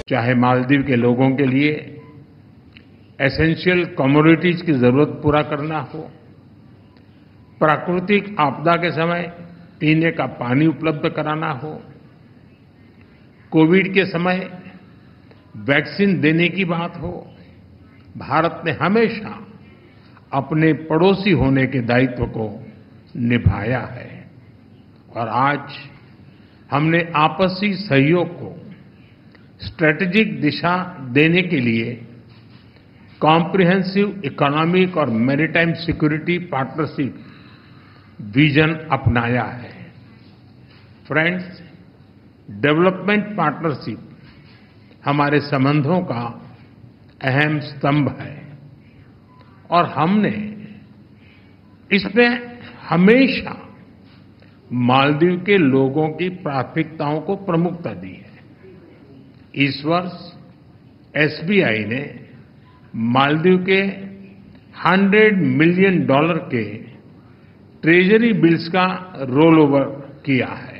चाहे मालदीव के लोगों के लिए एसेंशियल कमोडिटीज की जरूरत पूरा करना हो, प्राकृतिक आपदा के समय पीने का पानी उपलब्ध कराना हो, कोविड के समय वैक्सीन देने की बात हो, भारत ने हमेशा अपने पड़ोसी होने के दायित्व को निभाया है और आज हमने आपसी सहयोग को स्ट्रैटेजिक दिशा देने के लिए कॉम्प्रिहेंसिव इकोनॉमिक और मैरीटाइम सिक्योरिटी पार्टनरशिप विजन अपनाया है। फ्रेंड्स, डेवलपमेंट पार्टनरशिप हमारे संबंधों का अहम स्तंभ है और हमने इसमें हमेशा मालदीव के लोगों की प्राथमिकताओं को प्रमुखता दी है। इस वर्ष एसबीआई ने मालदीव के $100 मिलियन के ट्रेजरी बिल्स का रोल ओवर किया है।